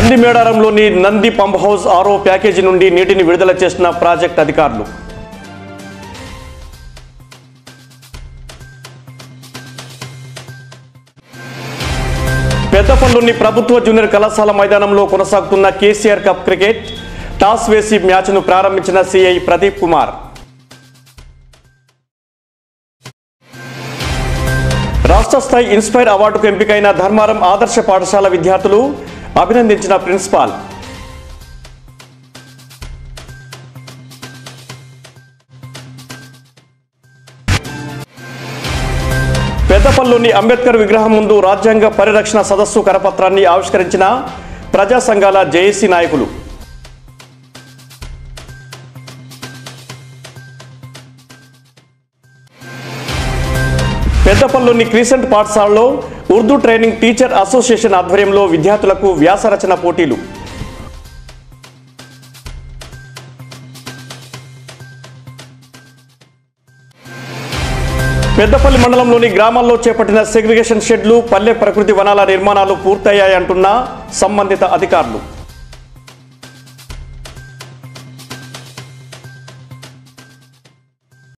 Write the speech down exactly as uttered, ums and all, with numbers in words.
నంది మేడారంలోని Nandi pump house ఆరో package నుండి నీటిని విడుదల చేసిన ప్రాజెక్ట్ అధికారులు. పెద్దపల్లిలోని ప్రభుత్వ జూనియర్ కళాశాల మైదానంలో కొనసాగుతున్న కేసీఆర్ కప్ క్రికెట్. టాస్ వేసి మ్యాచ్ను ప్రారంభించిన సిఐ ప్రదీప్ కుమార్. రాష్ట్ర స్థాయి ఇన్స్పైర్ అవార్డుకు ఎంపికైన ధర్మారం ఆదర్శ పాఠశాల విద్యార్థులు అభినందించిన ప్రిన్సిపాల్. పెద్దపల్లిలోని అంబేద్కర్ విగ్రహం ముందు రాజ్యాంగ పరిరక్షణ సదస్సు కరపత్రాన్ని ఆవిష్కరించిన ప్రజా సంఘాల జేఏసీ నాయకులు. పెద్దపల్లిలోని క్రీసెంట్ పాఠశాలలో ఉర్దూ ట్రైనింగ్ టీచర్ అసోసియేషన్ ఆధ్వర్యంలో విద్యార్థులకు వ్యాసరచన పోటీలు. పెద్దపల్లి మండలంలోని గ్రామాల్లో చేపట్టిన సెగ్రిగేషన్ షెడ్లు, పల్లె ప్రకృతి వనాల నిర్మాణాలు పూర్తయ్యాయంటున్న సంబంధిత అధికారులు.